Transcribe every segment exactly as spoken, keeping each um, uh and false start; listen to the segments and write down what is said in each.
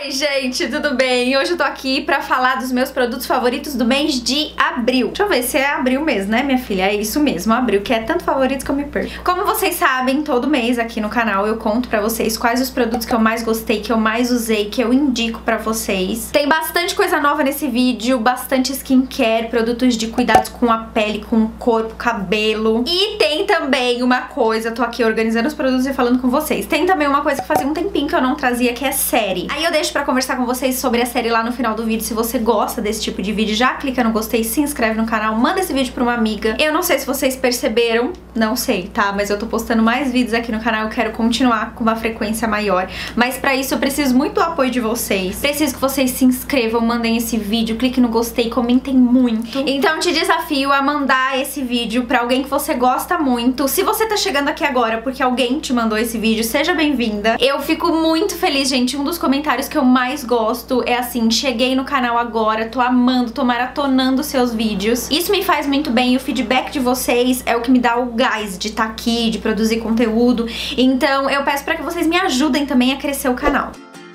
Oi gente, tudo bem? Hoje eu tô aqui pra falar dos meus produtos favoritos do mês de abril. Deixa eu ver se é abril mesmo, né minha filha? É isso mesmo, abril, que é tanto favorito que eu me perco. Como vocês sabem, todo mês aqui no canal eu conto pra vocês quais os produtos que eu mais gostei, que eu mais usei, que eu indico pra vocês. Tem bastante coisa nova nesse vídeo, bastante skincare, produtos de cuidados com a pele, com o corpo, cabelo. E tem também uma coisa, tô aqui organizando os produtos e falando com vocês. Tem também uma coisa que fazia um tempinho que eu não trazia, que é série. Aí eu deixo pra conversar com vocês sobre a série lá no final do vídeo. Se você gosta desse tipo de vídeo, já clica no gostei, se inscreve no canal, manda esse vídeo pra uma amiga. Eu não sei se vocês perceberam, não sei, tá? Mas eu tô postando mais vídeos aqui no canal, eu quero continuar com uma frequência maior. Mas pra isso eu preciso muito do apoio de vocês. Preciso que vocês se inscrevam, mandem esse vídeo, clique no gostei, comentem muito. Então te desafio a mandar esse vídeo pra alguém que você gosta muito. Se você tá chegando aqui agora porque alguém te mandou esse vídeo, seja bem-vinda. Eu fico muito feliz, gente. Um dos comentários que eu mais gosto é assim: cheguei no canal agora, tô amando, tô maratonando seus vídeos. Isso me faz muito bem, e o feedback de vocês é o que me dá o gás de estar aqui, de produzir conteúdo. Então eu peço pra que vocês me ajudem também a crescer o canal.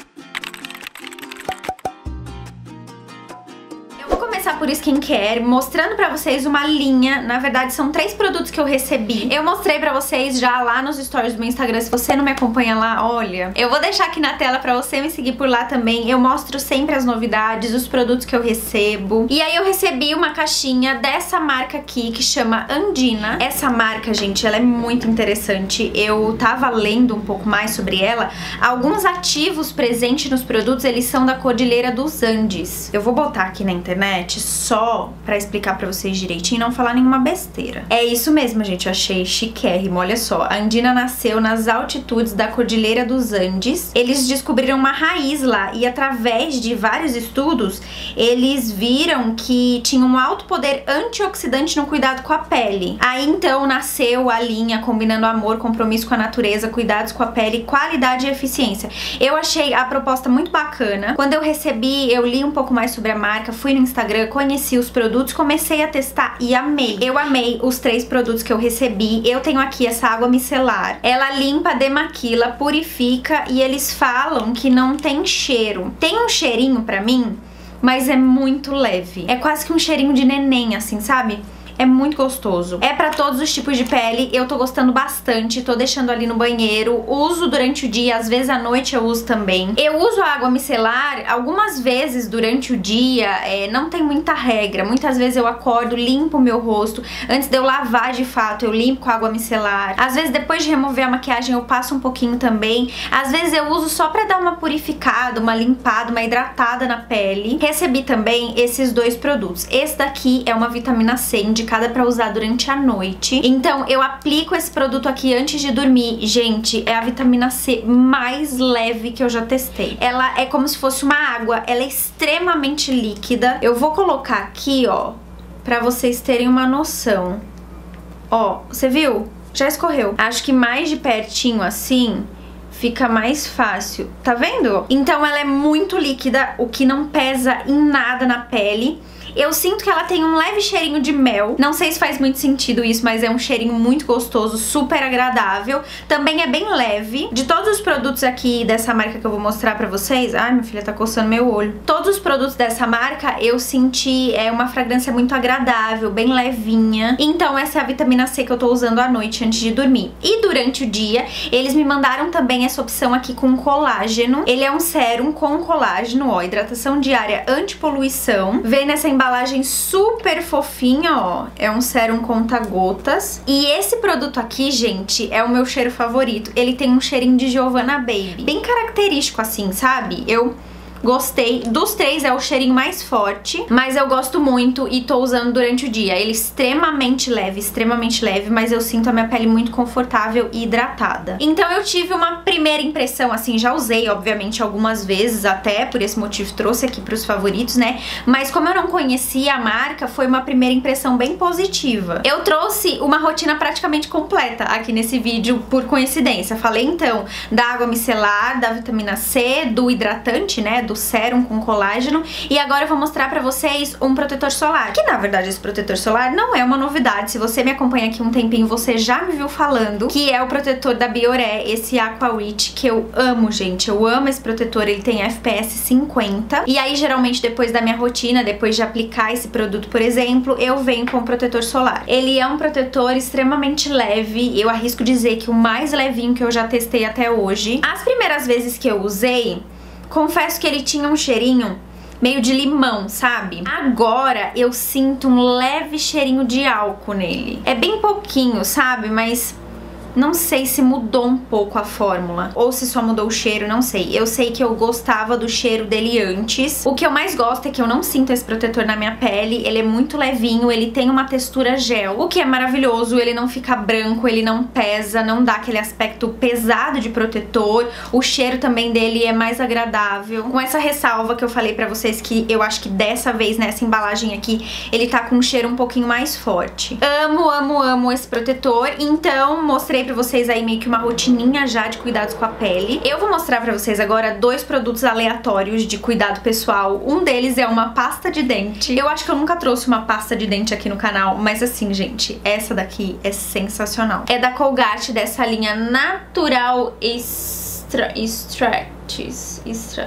Por skincare, mostrando pra vocês uma linha. Na verdade são três produtos que eu recebi. Eu mostrei pra vocês já lá nos stories do meu Instagram. Se você não me acompanha lá, olha, eu vou deixar aqui na tela pra você me seguir por lá também. Eu mostro sempre as novidades, os produtos que eu recebo. E aí eu recebi uma caixinha dessa marca aqui, que chama Andina. Essa marca, gente, ela é muito interessante. Eu tava lendo um pouco mais sobre ela. Alguns ativos presentes nos produtos, eles são da Cordilheira dos Andes. Eu vou botar aqui na internet só pra explicar pra vocês direitinho e não falar nenhuma besteira. É isso mesmo, gente, eu achei chiquérrimo, olha só. A Andina nasceu nas altitudes da Cordilheira dos Andes. Eles descobriram uma raiz lá e através de vários estudos, eles viram que tinha um alto poder antioxidante no cuidado com a pele. Aí então nasceu a linha combinando amor, compromisso com a natureza, cuidados com a pele, qualidade e eficiência. Eu achei a proposta muito bacana. Quando eu recebi, eu li um pouco mais sobre a marca, fui no Instagram, conheci os produtos, comecei a testar e amei. Eu amei os três produtos que eu recebi. Eu tenho aqui essa água micelar. Ela limpa, demaquila, purifica e eles falam que não tem cheiro. Tem um cheirinho pra mim, mas é muito leve. É quase que um cheirinho de neném, assim, sabe? É muito gostoso. É pra todos os tipos de pele. Eu tô gostando bastante. Tô deixando ali no banheiro. Uso durante o dia. Às vezes à noite eu uso também. Eu uso a água micelar algumas vezes durante o dia. É, não tem muita regra. Muitas vezes eu acordo, limpo o meu rosto. Antes de eu lavar de fato, eu limpo com água micelar. Às vezes depois de remover a maquiagem eu passo um pouquinho também. Às vezes eu uso só pra dar uma purificada, uma limpada, uma hidratada na pele. Recebi também esses dois produtos. Esse daqui é uma vitamina C, indicada para usar durante a noite. Então eu aplico esse produto aqui antes de dormir. Gente, é a vitamina C mais leve que eu já testei. Ela é como se fosse uma água, ela é extremamente líquida. Eu vou colocar aqui, ó, pra vocês terem uma noção. Ó, você viu? Já escorreu. Acho que mais de pertinho assim fica mais fácil. Tá vendo? Então ela é muito líquida, o que não pesa em nada na pele. Eu sinto que ela tem um leve cheirinho de mel. Não sei se faz muito sentido isso, mas é um cheirinho muito gostoso, super agradável. Também é bem leve. De todos os produtos aqui dessa marca que eu vou mostrar pra vocês... Ai, minha filha tá coçando meu olho. Todos os produtos dessa marca eu senti é uma fragrância muito agradável, bem levinha. Então essa é a vitamina C que eu tô usando à noite antes de dormir. E durante o dia, eles me mandaram também essa opção aqui com colágeno. Ele é um sérum com colágeno, ó, hidratação diária antipoluição. Vem nessa embalagem embalagem super fofinha, ó. É um sérum conta-gotas. E esse produto aqui, gente, é o meu cheiro favorito. Ele tem um cheirinho de Giovanna Baby, bem característico assim, sabe? Eu gostei. Dos três é o cheirinho mais forte, mas eu gosto muito e tô usando durante o dia. Ele é extremamente leve, extremamente leve, mas eu sinto a minha pele muito confortável e hidratada. Então eu tive uma primeira impressão, assim, já usei, obviamente, algumas vezes, até por esse motivo trouxe aqui pros favoritos, né? Mas como eu não conhecia a marca, foi uma primeira impressão bem positiva. Eu trouxe uma rotina praticamente completa aqui nesse vídeo, por coincidência. Falei, então, da água micelar, da vitamina C, do hidratante, né? Do do sérum com colágeno. E agora eu vou mostrar pra vocês um protetor solar, que na verdade esse protetor solar não é uma novidade. Se você me acompanha aqui um tempinho, você já me viu falando, que é o protetor da Bioré, esse Aqua Rich, que eu amo, gente. Eu amo esse protetor, ele tem F P S cinquenta. E aí, geralmente, depois da minha rotina, depois de aplicar esse produto, por exemplo, eu venho com o protetor solar. Ele é um protetor extremamente leve, eu arrisco dizer que o mais levinho que eu já testei até hoje. As primeiras vezes que eu usei, confesso que ele tinha um cheirinho meio de limão, sabe? Agora eu sinto um leve cheirinho de álcool nele. É bem pouquinho, sabe? Mas não sei se mudou um pouco a fórmula ou se só mudou o cheiro, não sei. Eu sei que eu gostava do cheiro dele antes. O que eu mais gosto é que eu não sinto esse protetor na minha pele. Ele é muito levinho, ele tem uma textura gel, o que é maravilhoso. Ele não fica branco, ele não pesa, não dá aquele aspecto pesado de protetor. O cheiro também dele é mais agradável, com essa ressalva que eu falei pra vocês, que eu acho que dessa vez, nessa embalagem aqui, ele tá com um cheiro um pouquinho mais forte. Amo, amo, amo esse protetor. Então mostrei pra vocês aí meio que uma rotininha já de cuidados com a pele. Eu vou mostrar pra vocês agora dois produtos aleatórios de cuidado pessoal. Um deles é uma pasta de dente. Eu acho que eu nunca trouxe uma pasta de dente aqui no canal, mas assim, gente, essa daqui é sensacional. É da Colgate, dessa linha Natural Extra... Extracts... Extra...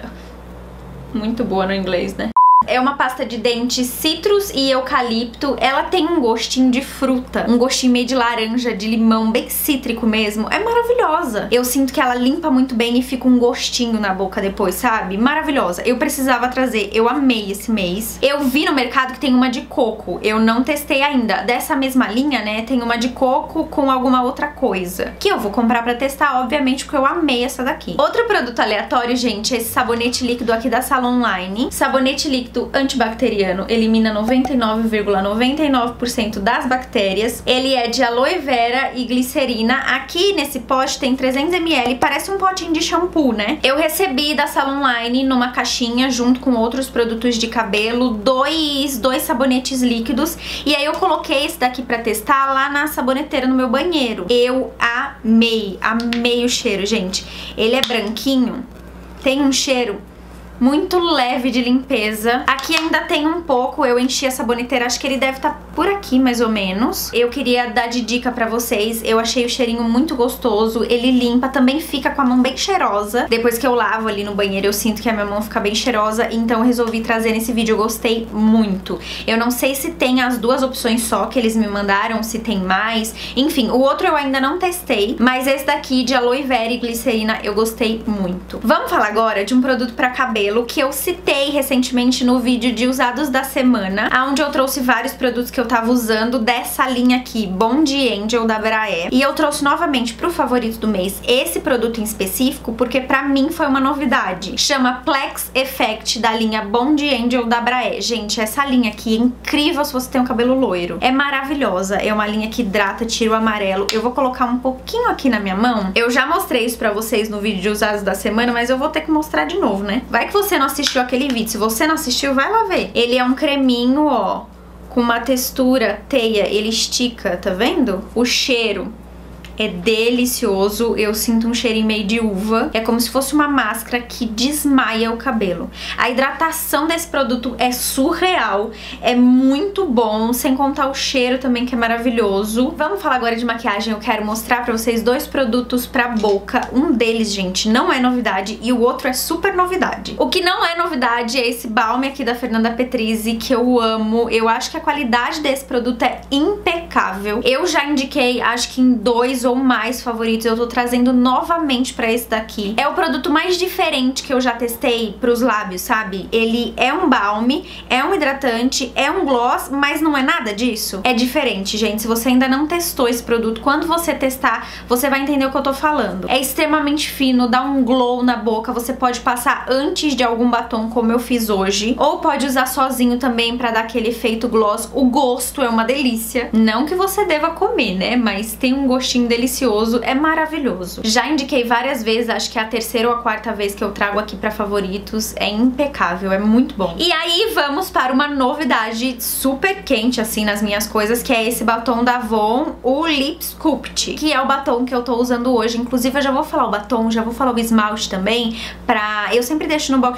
Muito boa no inglês, né? É uma pasta de dente citrus e eucalipto. Ela tem um gostinho de fruta, um gostinho meio de laranja, de limão, bem cítrico mesmo. É maravilhosa. Eu sinto que ela limpa muito bem e fica um gostinho na boca depois, sabe? Maravilhosa. Eu precisava trazer. Eu amei esse mês. Eu vi no mercado que tem uma de coco. Eu não testei ainda. Dessa mesma linha, né, tem uma de coco com alguma outra coisa, que eu vou comprar pra testar, obviamente, porque eu amei essa daqui. Outro produto aleatório, gente, é esse sabonete líquido aqui da Salon Line. Sabonete líquido antibacteriano, elimina noventa e nove vírgula noventa e nove por cento das bactérias. Ele é de aloe vera e glicerina. Aqui nesse pote tem trezentos mililitros, parece um potinho de shampoo, né? Eu recebi da Salon Line numa caixinha junto com outros produtos de cabelo, dois, dois sabonetes líquidos, e aí eu coloquei esse daqui pra testar lá na saboneteira no meu banheiro. Eu amei, amei o cheiro, gente. Ele é branquinho, tem um cheiro muito leve de limpeza. Aqui ainda tem um pouco, eu enchi a saboneteira, acho que ele deve estar por aqui mais ou menos. Eu queria dar de dica pra vocês, eu achei o cheirinho muito gostoso, ele limpa, também fica com a mão bem cheirosa. Depois que eu lavo ali no banheiro, eu sinto que a minha mão fica bem cheirosa, então eu resolvi trazer nesse vídeo, eu gostei muito. Eu não sei se tem as duas opções só que eles me mandaram, se tem mais, enfim, o outro eu ainda não testei, mas esse daqui de aloe vera e glicerina eu gostei muito. Vamos falar agora de um produto pra cabelo que eu citei recentemente no vídeo de usados da semana, onde eu trouxe vários produtos que eu tava usando dessa linha aqui, Bond Angel da Braé, e eu trouxe novamente pro favorito do mês esse produto em específico, porque pra mim foi uma novidade. Chama Plex Effect da linha Bond Angel da Braé. Gente, essa linha aqui é incrível se você tem um cabelo loiro. É maravilhosa, é uma linha que hidrata, tira o amarelo. Eu vou colocar um pouquinho aqui na minha mão. Eu já mostrei isso pra vocês no vídeo de usados da semana, mas eu vou ter que mostrar de novo, né? Vai que você não assistiu aquele vídeo. Se você não assistiu, vai lá ver. Ele é um creminho, ó, com uma textura teia. Ele estica, tá vendo? O cheiro é delicioso, eu sinto um cheirinho meio de uva. É como se fosse uma máscara que desmaia o cabelo. A hidratação desse produto é surreal, é muito bom, sem contar o cheiro também, que é maravilhoso. Vamos falar agora de maquiagem. Eu quero mostrar pra vocês dois produtos pra boca. Um deles, gente, não é novidade e o outro é super novidade. O que não é novidade é esse balme aqui da Fernanda Petrisi, que eu amo. Eu acho que a qualidade desse produto é impecável. Eu já indiquei, acho que em dois ou mais favoritos, eu tô trazendo novamente pra esse daqui. É o produto mais diferente que eu já testei pros lábios, sabe? Ele é um balme, é um hidratante, é um gloss, mas não é nada disso. É diferente, gente. Se você ainda não testou esse produto, quando você testar, você vai entender o que eu tô falando. É extremamente fino, dá um glow na boca, você pode passar antes de algum batom, como eu fiz hoje, ou pode usar sozinho também pra dar aquele efeito gloss. O gosto é uma delícia. Não que você deva comer, né? Mas tem um gostinho delicioso. Delicioso, é maravilhoso. Já indiquei várias vezes, acho que é a terceira ou a quarta vez que eu trago aqui pra favoritos. É impecável, é muito bom. E aí vamos para uma novidade super quente assim nas minhas coisas, que é esse batom da Avon, o Lip Sculpt, que é o batom que eu tô usando hoje. Inclusive eu já vou falar o batom, já vou falar o esmalte também, pra... eu sempre deixo no box de informações,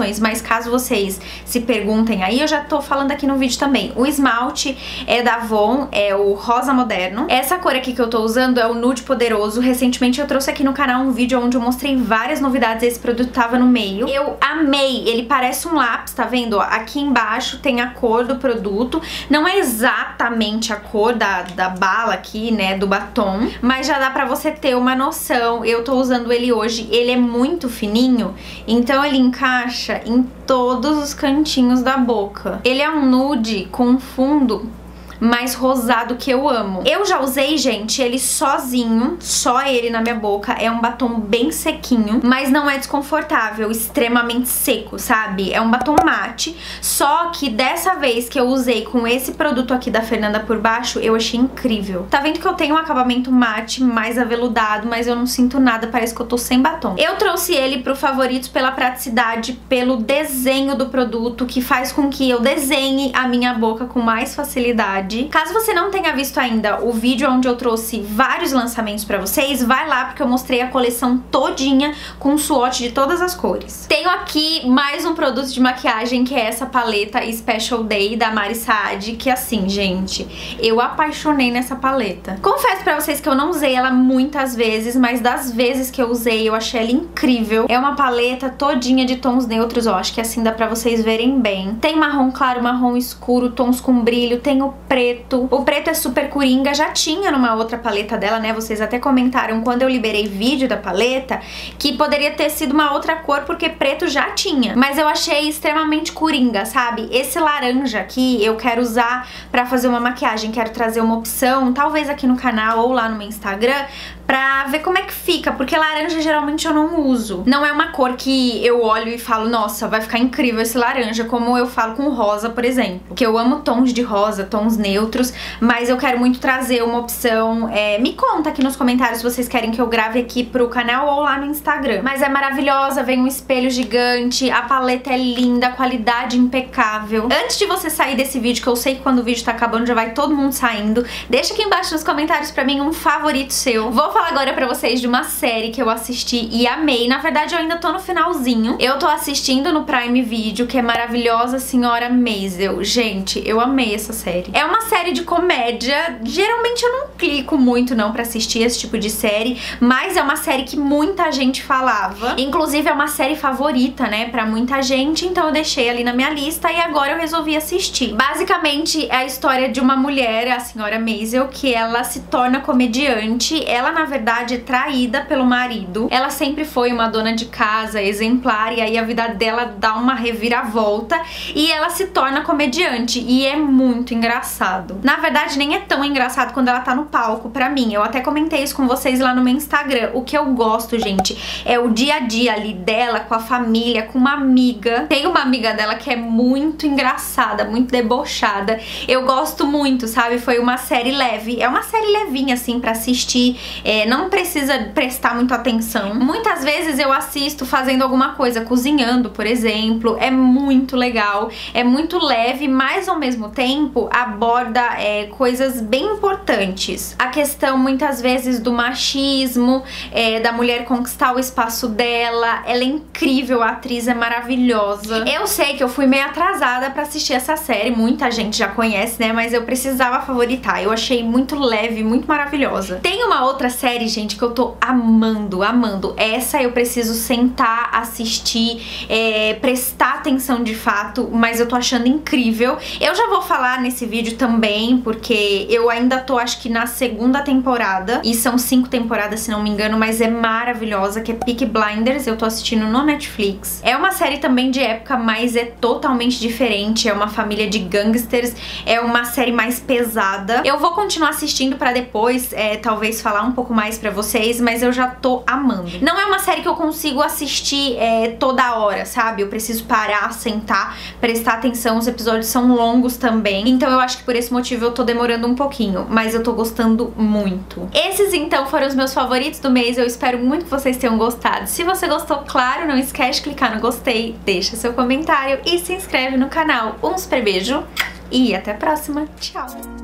informações, mas caso vocês se perguntem aí, eu já tô falando aqui no vídeo também. O esmalte é da Avon, é o rosa moderno. Essa cor aqui que eu tô usando é o nude poderoso. Recentemente eu trouxe aqui no canal um vídeo onde eu mostrei várias novidades, esse produto tava no meio. Eu amei, ele parece um lápis, tá vendo? Ó, aqui embaixo tem a cor do produto, não é exatamente a cor da, da bala aqui, né, do batom, mas já dá pra você ter uma noção. Eu tô usando ele hoje, ele é muito fininho, então ele encaixa em todos os cantinhos da boca. Ele é um nude com fundo mais rosado, que eu amo. Eu já usei, gente, ele sozinho, só ele na minha boca. É um batom bem sequinho, mas não é desconfortável, extremamente seco, sabe? É um batom mate, só que dessa vez que eu usei com esse produto aqui da Fernanda por baixo, eu achei incrível. Tá vendo que eu tenho um acabamento mate mais aveludado, mas eu não sinto nada, parece que eu tô sem batom. Eu trouxe ele pro favoritos pela praticidade, pelo desenho do produto, que faz com que eu desenhe a minha boca com mais facilidade. Caso você não tenha visto ainda o vídeo onde eu trouxe vários lançamentos pra vocês, vai lá porque eu mostrei a coleção todinha com swatch de todas as cores. Tenho aqui mais um produto de maquiagem, que é essa paleta Special Day da Mari Saad, que assim, gente, eu apaixonei nessa paleta. Confesso pra vocês que eu não usei ela muitas vezes, mas das vezes que eu usei, eu achei ela incrível. É uma paleta todinha de tons neutros, ó, acho que assim dá pra vocês verem bem. Tem marrom claro, marrom escuro, tons com brilho, tem o preto. O preto é super coringa, já tinha numa outra paleta dela, né? Vocês até comentaram quando eu liberei vídeo da paleta que poderia ter sido uma outra cor, porque preto já tinha. Mas eu achei extremamente coringa, sabe? Esse laranja aqui eu quero usar pra fazer uma maquiagem, quero trazer uma opção, talvez aqui no canal ou lá no meu Instagram, pra ver como é que fica, porque laranja geralmente eu não uso. Não é uma cor que eu olho e falo, nossa, vai ficar incrível esse laranja, como eu falo com rosa, por exemplo. Que eu amo tons de rosa, tons neutros, mas eu quero muito trazer uma opção. É, me conta aqui nos comentários se vocês querem que eu grave aqui pro canal ou lá no Instagram. Mas é maravilhosa, vem um espelho gigante, a paleta é linda, a qualidade impecável. Antes de você sair desse vídeo, que eu sei que quando o vídeo tá acabando já vai todo mundo saindo, deixa aqui embaixo nos comentários pra mim um favorito seu. Vou falar agora pra vocês de uma série que eu assisti e amei. Na verdade, eu ainda tô no finalzinho. Eu tô assistindo no Prime Video, que é Maravilhosa Senhora Maisel. Gente, eu amei essa série. É uma série de comédia. Geralmente eu não clico muito não pra assistir esse tipo de série, mas é uma série que muita gente falava. Inclusive é uma série favorita, né, pra muita gente, então eu deixei ali na minha lista e agora eu resolvi assistir. Basicamente é a história de uma mulher, a senhora Maisel, que ela se torna comediante. Ela, na verdade, é traída pelo marido. Ela sempre foi uma dona de casa exemplar e aí a vida dela dá uma reviravolta e ela se torna comediante e é muito engraçado. Na verdade, nem é tão engraçado quando ela tá no palco, pra mim. Eu até comentei isso com vocês lá no meu Instagram. O que eu gosto, gente, é o dia a dia ali dela com a família, com uma amiga. Tem uma amiga dela que é muito engraçada, muito debochada. Eu gosto muito, sabe? Foi uma série leve. É uma série levinha, assim, pra assistir. É, não precisa prestar muita atenção. Muitas vezes eu assisto fazendo alguma coisa, cozinhando, por exemplo. É muito legal, é muito leve, mas ao mesmo tempo aborda é, coisas bem importantes. A questão, muitas vezes, do machismo, é, da mulher conquistar o espaço dela. Ela é incrível, a atriz é maravilhosa. Eu sei que eu fui meio atrasada pra assistir essa série, muita gente já conhece, né? Mas eu precisava favoritar. Eu achei muito leve, muito maravilhosa. Tem uma outra série, gente, que eu tô amando, amando. Essa eu preciso sentar, assistir, é, prestar atenção de fato, mas eu tô achando incrível. Eu já vou falar nesse vídeo também, porque eu ainda tô, acho que na segunda temporada, e são cinco temporadas, se não me engano, mas é maravilhosa, que é Peaky Blinders. Eu tô assistindo no Netflix. É uma série também de época, mas é totalmente diferente. É uma família de gangsters, é uma série mais pesada. Eu vou continuar assistindo pra depois, é, talvez falar um pouco mais pra vocês, mas eu já tô amando. Não é uma série que eu consigo assistir é, toda hora, sabe? Eu preciso parar, sentar, prestar atenção. Os episódios são longos também, então eu acho que por esse motivo eu tô demorando um pouquinho, mas eu tô gostando muito. Esses, então, foram os meus favoritos do mês. Eu espero muito que vocês tenham gostado. Se você gostou, claro, não esquece de clicar no gostei, deixa seu comentário e se inscreve no canal. Um super beijo e até a próxima. Tchau!